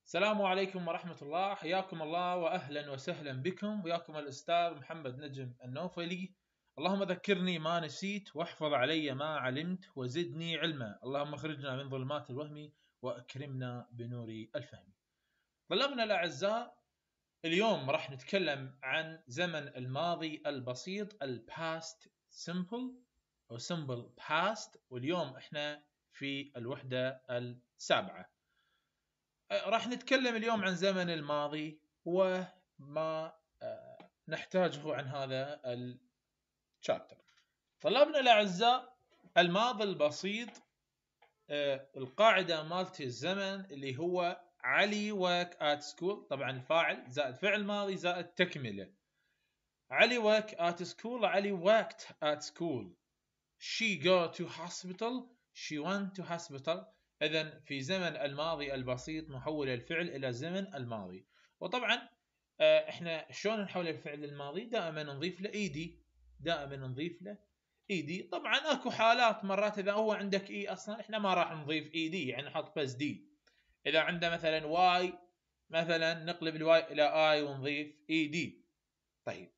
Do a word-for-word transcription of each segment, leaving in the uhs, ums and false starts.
السلام عليكم ورحمة الله، حياكم الله وأهلا وسهلا بكم. وياكم الأستاذ محمد نجم النوفلي. اللهم ذكرني ما نسيت واحفظ علي ما علمت وزدني علما. اللهم اخرجنا من ظلمات الوهم وأكرمنا بنور الفهم. طلابنا الأعزاء، اليوم راح نتكلم عن زمن الماضي البسيط، الباست سمبل أو سمبل باست، واليوم احنا في الوحدة السابعة. راح نتكلم اليوم عن زمن الماضي وما نحتاجه عن هذا الشابتر. طلابنا الأعزاء، الماضي البسيط القاعدة مالت الزمن اللي هو علي work at school، طبعا الفاعل زائد فعل ماضي زائد تكملة. علي work at school، علي worked at school. she go to hospital، she went to hospital. إذن في زمن الماضي البسيط نحول الفعل إلى زمن الماضي. وطبعا إحنا شلون نحول الفعل للماضي؟ دائما نضيف له إيدي، دائما نضيف له إيدي. طبعا أكو حالات مرات إذا هو عندك إي أصلا إحنا ما راح نضيف إيدي، يعني نحط بس دي. إذا عنده مثلا واي مثلا نقلب الواي إلى آي ونضيف إيدي. طيب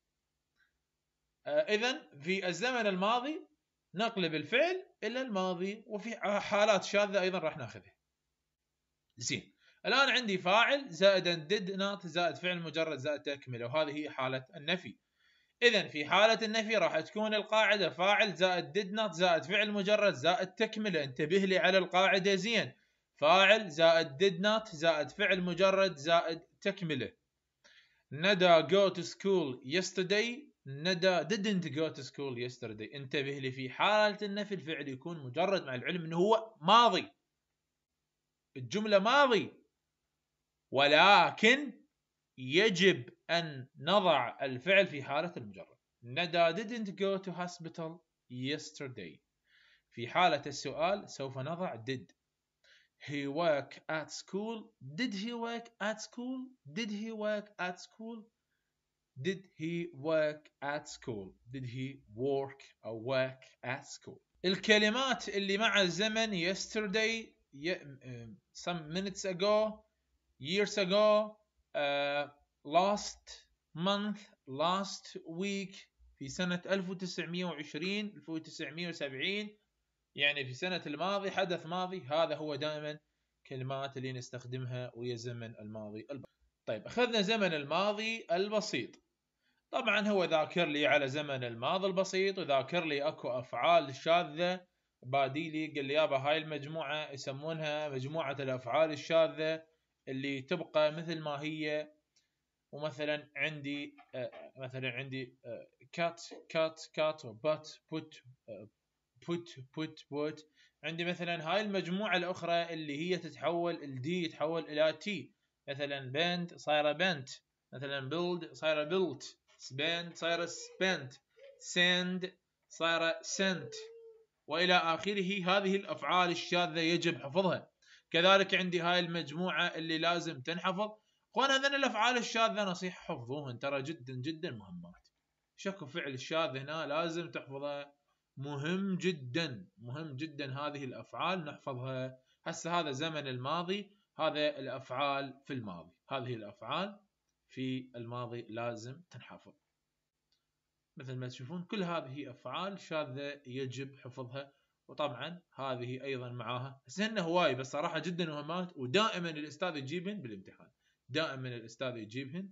إذن في الزمن الماضي نقلب الفعل إلى الماضي، وفي حالات شاذة أيضا راح ناخذها. زين، الآن عندي فاعل زائد did not زائد فعل مجرد زائد تكملة، وهذه هي حالة النفي. إذن في حالة النفي راح تكون القاعدة فاعل زائد did not زائد فعل مجرد زائد تكملة. انتبه لي على القاعدة زين، فاعل زائد did not زائد فعل مجرد زائد تكملة. ندى go to school yesterday، ندى didn't go to school yesterday. انتبه لي، في حالة النفي الفعل يكون مجرد مع العلم انه هو ماضي، الجملة ماضي، ولكن يجب أن نضع الفعل في حالة المجرد. ندى didn't go to hospital yesterday. في حالة السؤال سوف نضع did. he work at school، did he work at school did he work at school did he work at school did he work or work at school. الكلمات اللي مع الزمن yesterday، some minutes ago، years ago، uh, last month، last week، في سنة ألف وتسعمئة وعشرين ألف وتسعمئة وسبعين، يعني في سنة الماضي، حدث ماضي. هذا هو دائما كلمات اللي نستخدمها ويا زمن الماضي البسيط. طيب أخذنا زمن الماضي البسيط، طبعا هو ذاكر لي على زمن الماضي البسيط وذاكر لي اكو افعال شاذة بادي لي. قال لي يابا هاي المجموعة يسمونها مجموعة الافعال الشاذة اللي تبقى مثل ما هي. ومثلا عندي مثلا عندي كات كات كات وبات بوت بوت بوت بوت. عندي مثلا هاي المجموعة الاخرى اللي هي تتحول الدي يتحول الى تي، مثلا بنت صايرة بنت، مثلا بيلد صايرة بيلت، spend صايرة spent، send صايرة sent، وإلى آخره. هذه الأفعال الشاذة يجب حفظها. كذلك عندي هاي المجموعة اللي لازم تنحفظ. اخوان هذين الأفعال الشاذة نصيحة حفظوهن، ترى جدا جدا مهمات. شكو فعل الشاذ هنا لازم تحفظها، مهم جدا مهم جدا. هذه الأفعال نحفظها. هسه هذا زمن الماضي، هذا الأفعال في الماضي، هذه الأفعال في الماضي لازم تنحفظ. مثل ما تشوفون كل هذه أفعال شاذة يجب حفظها. وطبعا هذه أيضا معاها سنة هواي، بس صراحة جدا مهمات، ودائما الأستاذ يجيبهن بالامتحان، دائما الأستاذ يجيبهن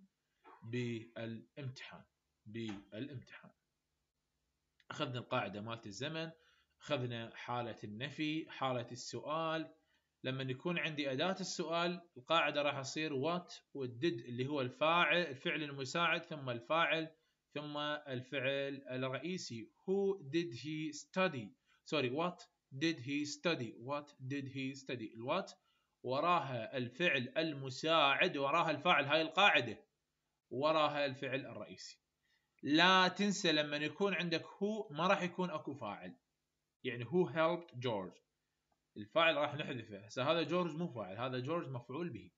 بالامتحان بالامتحان. أخذنا القاعدة مالت الزمن، أخذنا حالة النفي، حالة السؤال. لما يكون عندي أداة السؤال القاعدة راح تصير what والدد اللي هو الفاعل، الفعل المساعد، ثم الفاعل، ثم الفعل الرئيسي. who did he study sorry what did he study what did he study. الوات وراها الفعل المساعد، وراها الفاعل، هاي القاعدة، وراها الفعل الرئيسي. لا تنسى لما يكون عندك هو ما راح يكون اكو فاعل، يعني who helped George، الفاعل راح نحذفه. هسه هذا جورج مو فاعل، هذا جورج مفعول به،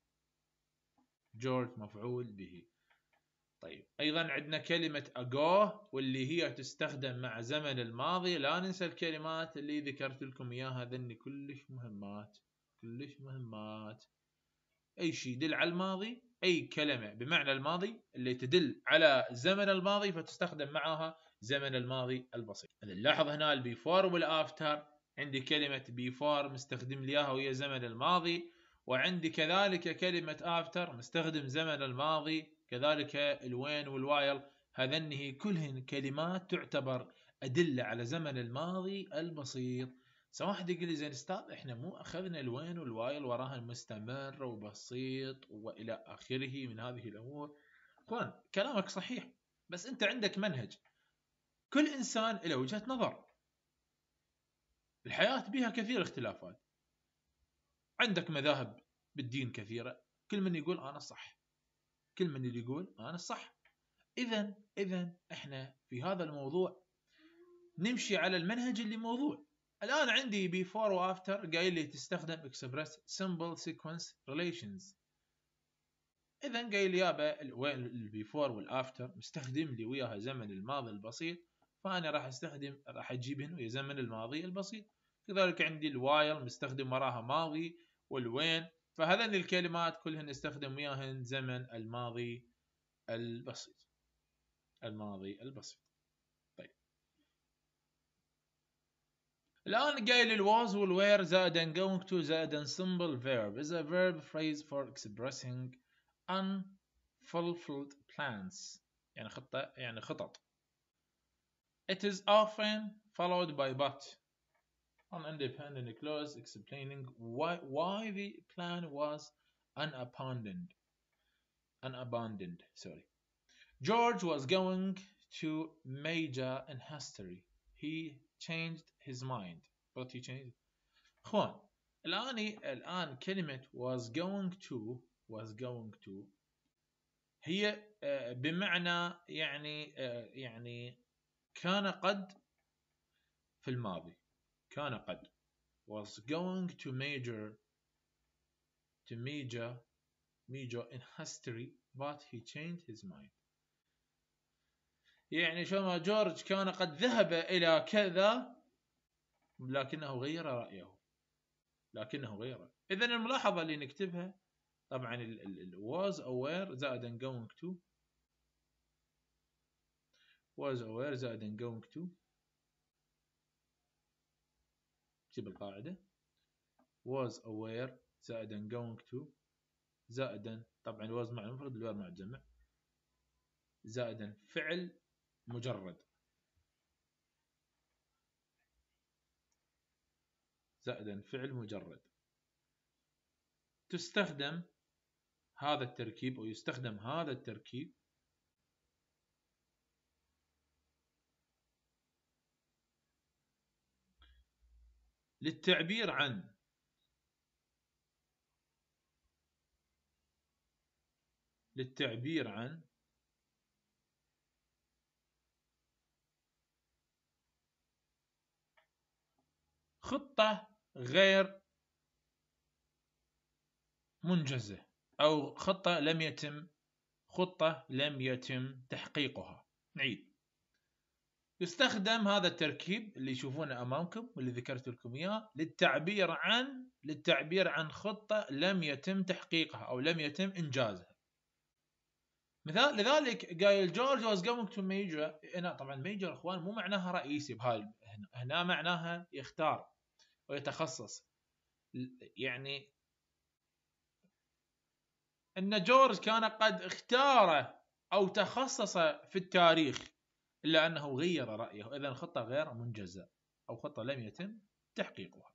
جورج مفعول به. طيب ايضا عندنا كلمة ago واللي هي تستخدم مع زمن الماضي. لا ننسى الكلمات اللي ذكرت لكم اياها، ذني كلش مهمات كلش مهمات. اي شيء يدل على الماضي، اي كلمه بمعنى الماضي اللي تدل على زمن الماضي فتستخدم معها زمن الماضي البسيط. نلاحظ هنا البيفور والافتر، عندي كلمه بيفور مستخدم لي اياها وهي زمن الماضي، وعندي كذلك كلمه افتر مستخدم زمن الماضي، كذلك الوين والوايل، هذنه كلهن كلمات تعتبر ادله على زمن الماضي البسيط. سواء واحد يقول لي زين استاذ احنا مو اخذنا الوين والوايل وراها المستمر وبسيط والى اخره من هذه الامور. اخوان كلامك صحيح، بس انت عندك منهج، كل انسان له وجهة نظر، الحياة بها كثير اختلافات، عندك مذاهب بالدين كثيرة، كل من يقول انا صح، كل من اللي يقول انا صح. اذا اذا احنا في هذا الموضوع نمشي على المنهج اللي موضوع. الآن عندي before و after قايل لي تستخدم express simple sequence relations. إذا قايل لي يابا ال before وال after مستخدم لي وياها زمن الماضي البسيط، فأنا راح استخدم راح أجيبهن ويا زمن الماضي البسيط. كذلك عندي الوايل مستخدم وراها ماضي والوين، فهذين الكلمات كلهن نستخدم وياهن زمن الماضي البسيط. الماضي البسيط. الآن قايل الواز والوير زائدا going to زائدا simple verb is a verb phrase for expressing unfulfilled plans، يعني خطة يعني خطط. It is often followed by but an independent clause explaining why why the plan was unabandoned. Unabandoned, sorry. George was going to major in history. He changed his mind. But he changed. اخوان الان الان كلمه was going to was going to هي بمعنى يعني يعني كان قد في الماضي، كان قد was going to major to major major in history but he changed his mind. يعني شو جورج كان قد ذهب إلى كذا لكنه غير رأيه، لكنه غير. إذن الملاحظة اللي نكتبها طبعا ال ال was aware زائدا going to was aware زائدا going to اكتب القاعدة was aware زائدا going to زائدا طبعا was مع المفرد الوير مع الجمع زائدا فعل مجرد زائدا فعل مجرد. تستخدم هذا التركيب أو يستخدم هذا التركيب للتعبير عن للتعبير عن خطة غير منجزة أو خطة لم يتم خطة لم يتم تحقيقها. نعيد. يستخدم هذا التركيب اللي يشوفونه أمامكم واللي ذكرت لكم إياه للتعبير عن للتعبير عن خطة لم يتم تحقيقها أو لم يتم إنجازها. مثال لذلك قايل جورج was going to major. هنا طبعا major أخوان مو معناها رئيسي بهاي، هنا معناها يختار ويتخصص. يعني أن جورج كان قد اختار أو تخصص في التاريخ إلا أنه غير رأيه، إذن خطة غير منجزة أو خطة لم يتم تحقيقها.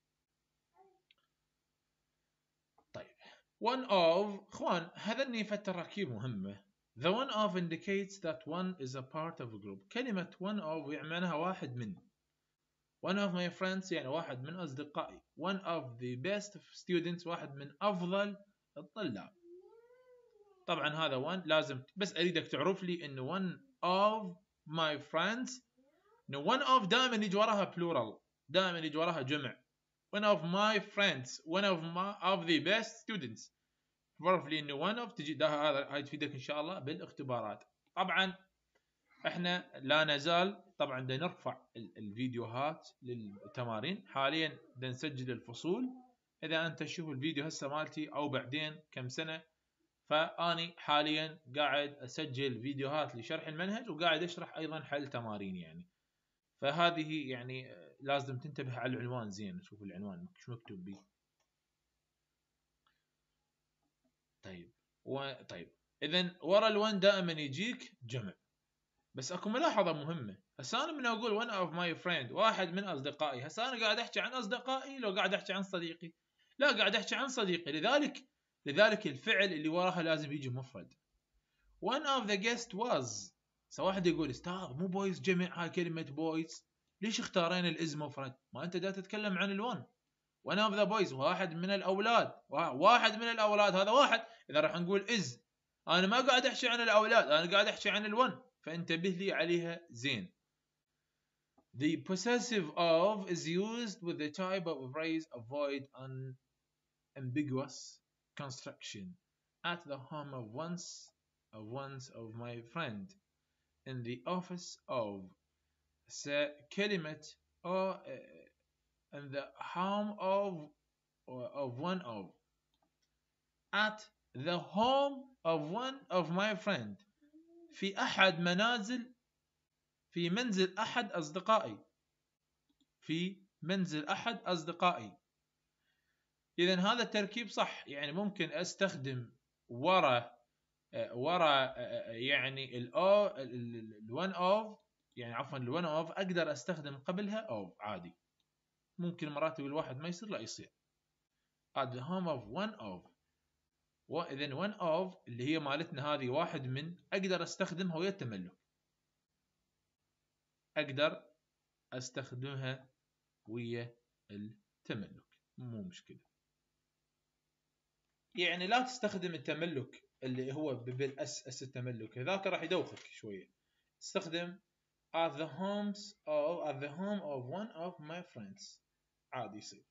طيب one of إخوان هذني فالتراكيب مهمة. The one of indicates that one is a part of a group. كلمة one of يعنيها واحد من. One of my friends يعني واحد من أصدقائي. One of the best students واحد من أفضل الطلاب. طبعا هذا one لازم بس أريدك تعرف لي إنه one of my friends، إنه one of دائما يجي وراها plural، دائما يجي وراها جمع. one of my friends one of my of the best students. تعرف لي إنه one of تجي ده هذا هاي تفيدك إن شاء الله بالاختبارات. طبعا إحنا لا نزال طبعا دا نرفع الفيديوهات للتمارين، حاليا دا نسجل الفصول اذا انت تشوف الفيديو هسه مالتي او بعدين كم سنه، فاني حاليا قاعد اسجل فيديوهات لشرح المنهج وقاعد اشرح ايضا حل تمارين يعني. فهذه يعني لازم تنتبه على العنوان زين، تشوف العنوان شو مكتوب بيه. طيب و... طيب اذا ورا الون دائما يجيك جمع، بس اكو ملاحظه مهمه. هسه انا من اقول one of my friend واحد من اصدقائي، هسه انا قاعد احكي عن اصدقائي لو قاعد احكي عن صديقي؟ لا، قاعد احكي عن صديقي. لذلك لذلك الفعل اللي وراها لازم يجي مفرد. one of the guest was. سو واحد يقول استاذ مو بويز جمع، هاي كلمه بويز ليش اختارين الاز مفرد؟ ما انت دا تتكلم عن الون. one of the boys واحد من الاولاد، واحد من الاولاد هذا واحد. اذا راح نقول از، انا ما قاعد احكي عن الاولاد، انا قاعد احكي عن الون، فانتبه لي عليها زين. The possessive of is used with the type of phrase avoid unambiguous construction at the home of once of once of my friend in the office of كلمة or in the home of of one of at the home of one of my friend في أحد منازل في منزل أحد أصدقائي في منزل أحد أصدقائي. إذن هذا التركيب صح، يعني ممكن أستخدم ورا ورا يعني ال O ال one of، يعني عفوا ال one of أقدر أستخدم قبلها of عادي. ممكن مرات الواحد ما يصير، لا يصير at the home of one of. وإذن one of اللي هي مالتنا هذه واحد من، أقدر أستخدمها ويا التملك، أقدر أستخدمها ويا التملك مو مشكلة. يعني لا تستخدم التملك اللي هو بالاس اس التملك هذاك راح يدوخك شوية. استخدم at the homes of at the home of one of my friends عادي يصير.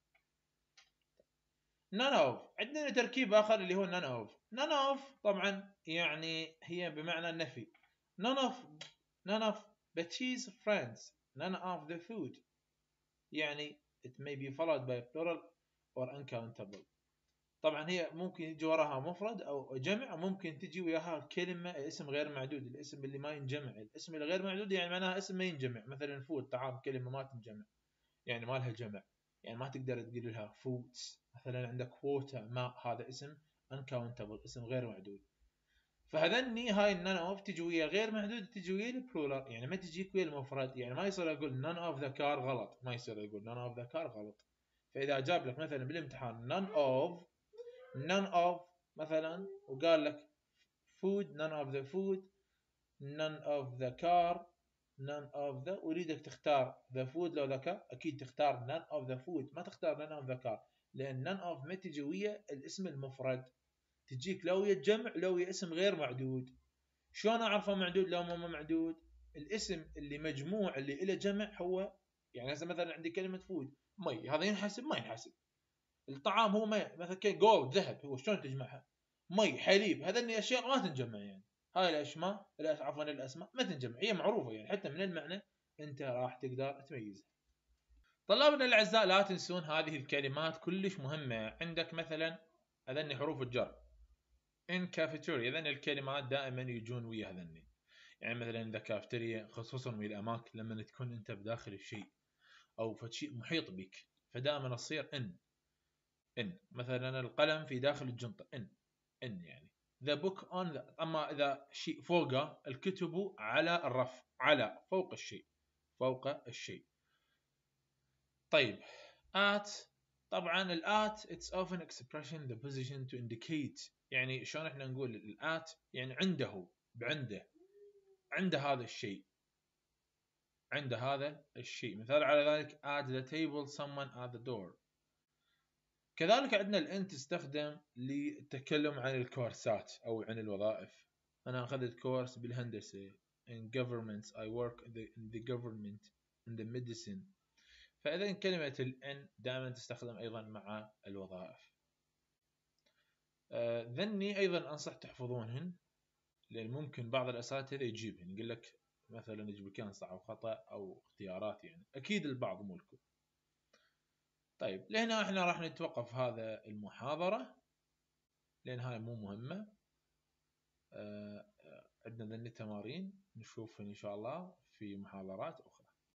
none of عندنا تركيب آخر اللي هو none of. none of طبعا يعني هي بمعنى النفي. none of none of Betty's friends none of the food، يعني it may be followed by plural or uncountable. طبعا هي ممكن يجي وراها مفرد او جمع، وممكن تجي وياها كلمه اسم غير معدود، الاسم اللي ما ينجمع. الاسم الغير معدود يعني معناها اسم ما ينجمع، مثلا فود طعام، كلمه ما تنجمع يعني ما لها جمع، يعني ما تقدر تقول لها فودز. مثلا عندك ووتر ماء، هذا اسم uncountable، اسم غير معدود. فهذني هاي النون اوف تجي ويا غير معدود، تجي ويا البلورال، يعني ما تجيك ويا المفرد. يعني ما يصير اقول none of the car غلط، ما يصير اقول none of the car غلط. فاذا جاب لك مثلا بالامتحان none of none of مثلا وقال لك food none of the food none of the car none of the، اريدك تختار the food لو the car، اكيد تختار none of the food، ما تختار none of the car، لان none of ما تجي ويا الاسم المفرد، تجيك لو ويا الجمع لو ويا اسم غير معدود. شلون اعرفه معدود لو مو معدود؟ الاسم اللي مجموع اللي له جمع هو، يعني هسه مثلا عندي كلمه فود مي، هذا ينحسب ما ينحسب؟ الطعام هو مي، مثلا جولد ذهب، هو شلون تجمعها؟ مي، حليب، هذني اشياء ما تنجمع. يعني هاي الاشياء عفوا الاسماء ما تنجمع، هي معروفه يعني حتى من المعنى انت راح تقدر تميزها. طلابنا الاعزاء لا تنسون هذه الكلمات كلش مهمه. عندك مثلا هذني حروف الجر in cafeteria، هذني الكلمات دائما يجون ويا هذني. يعني مثلا اذا كافتيريا خصوصا ويا الاماكن لما تكون انت بداخل الشيء او فشيء محيط بك، فدائما تصير ان ان. مثلا القلم في داخل الجنطه ان ان يعني the book on the. اما اذا شيء فوقه، الكتب على الرف، على فوق الشيء، فوق الشيء. طيب at، طبعا الات it's often expression the position to indicate، يعني شلون احنا نقول الات يعني عنده، بعنده، عند هذا الشيء، عند هذا الشيء. مثال على ذلك at the table someone at the door. كذلك عندنا الان تستخدم للتكلم عن الكورسات او عن الوظائف. انا اخذت كورس بالهندسه in government I work in the, in the government in the medicine. فاذا كلمه الان دائما تستخدم ايضا مع الوظائف. آه ذني ايضا انصح تحفظونهن، لان ممكن بعض الاساتذه يجيبهن يقول لك مثلا يجيب لك صح او خطا او اختيارات، يعني اكيد البعض مو الكل. طيب لهنا احنا راح نتوقف هذا المحاضرة، لأن هاي مو مهمة. آه عندنا ذني تمارين نشوفهم إن شاء الله في محاضرات أخرى.